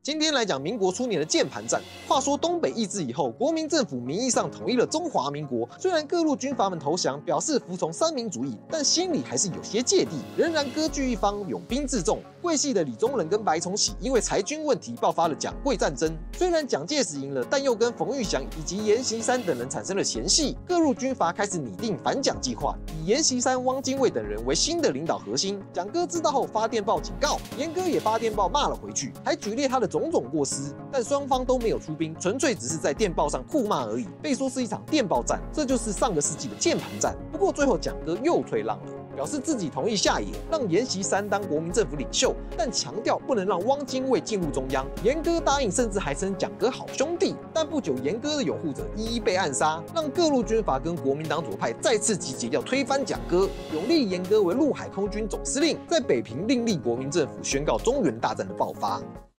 今天来讲民国初年的键盘战。话说东北易帜以后，国民政府名义上统一了中华民国，虽然各路军阀们投降，表示服从三民主义，但心里还是有些芥蒂，仍然割据一方，拥兵自重。桂系的李宗仁跟白崇禧因为财军问题爆发了蒋桂战争，虽然蒋介石赢了，但又跟冯玉祥以及阎锡山等人产生了嫌隙，各路军阀开始拟定反蒋计划，以阎锡山、汪精卫等人为新的领导核心。蒋哥知道后发电报警告，严哥也发电报骂了回去，还举列他的种种过失，但双方都没有出兵，纯粹只是在电报上互骂而已，被说是一场电报战，这就是上个世纪的键盘战。不过最后蒋哥又退让了，表示自己同意下野，让阎锡山当国民政府领袖，但强调不能让汪精卫进入中央。严哥答应，甚至还称蒋哥好兄弟。但不久，严哥的拥护者一一被暗杀，让各路军阀跟国民党左派再次集结，要推翻蒋哥，永立严哥为陆海空军总司令，在北平另立国民政府，宣告中原大战的爆发。